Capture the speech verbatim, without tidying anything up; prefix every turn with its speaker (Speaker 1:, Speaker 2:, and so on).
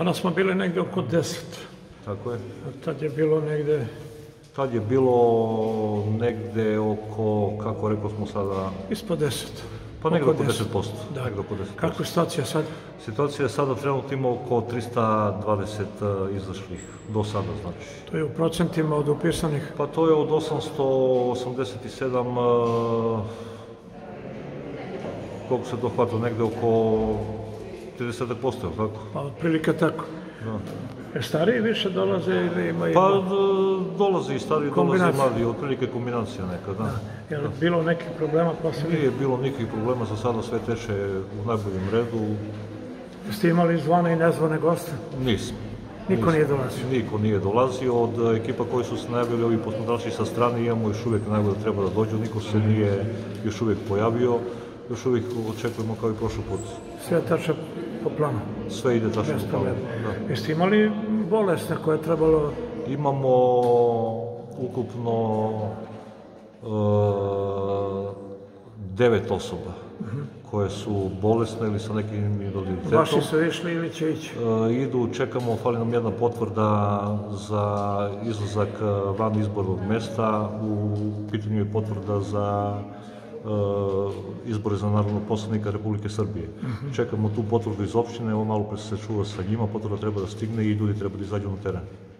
Speaker 1: Danas smo bili negde oko deset.
Speaker 2: Tako je.
Speaker 1: A tad je bilo negde...
Speaker 2: Tad je bilo negde oko, kako rekao smo sada...
Speaker 1: Ispod deset.
Speaker 2: Pa negde oko deset posto.
Speaker 1: Da. Kako je situacija sad?
Speaker 2: Situacija je sada trenutno ima oko trista dvadeset izašlih, do sada znači.
Speaker 1: To je u procentima od upisanih?
Speaker 2: Pa to je od osamsto osamdeset sedam, koliko se dohvatilo, negde oko trideset posto, je li tako?
Speaker 1: Pa otprilike tako.
Speaker 2: Da.
Speaker 1: Jer stariji više dolaze ili imaju...
Speaker 2: Pa dolaze i stariji, dolaze i mladi, otprilike kombinacija neka, da.
Speaker 1: Je li bilo nekih problema posljednjih?
Speaker 2: Nije bilo nikakvih problema, za sada sve teče u najboljem redu.
Speaker 1: Jeste imali zvane i nezvane goste?
Speaker 2: Nisam.
Speaker 1: Niko nije dolazio?
Speaker 2: Niko nije dolazio. Od ekipa koji su se najavili, ovi posmatrači sa strane, imamo još uvijek najbolje da treba da dođu, niko se nije još uvijek pojavio. Još uvijek očekujemo kao i prošli put.
Speaker 1: Sve tačno po planu?
Speaker 2: Sve ide tačno po planu, da.
Speaker 1: Jeste imali bolesne koje je trebalo...
Speaker 2: Imamo ukupno devet osoba koje su bolesne ili sa nekim invaliditetom.
Speaker 1: Vaši su išli ili će ići?
Speaker 2: Idu, čekamo, fali nam jedna potvrda za izlazak van izbornog mesta. U pitanju je potvrda za izbore za narodnog poslanika Republike Srbije. Čekamo tu potvrdu iz opštine, ovo malo pre se čuva sa njima, potvrda treba da stigne i ljudi treba da izađu na teren.